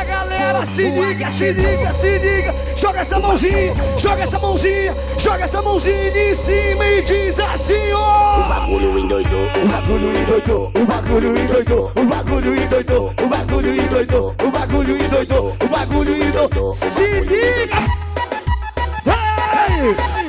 galera, se liga, se liga, se liga. Joga essa mãozinha, joga essa mãozinha, joga essa mãozinha em cima e diz assim, ó. O bagulho endoidou, o bagulho endoidou, o bagulho endoidou, o bagulho endoidou, o bagulho endoidou, o bagulho endoidou, o bagulho endoidou. Se liga! Hey!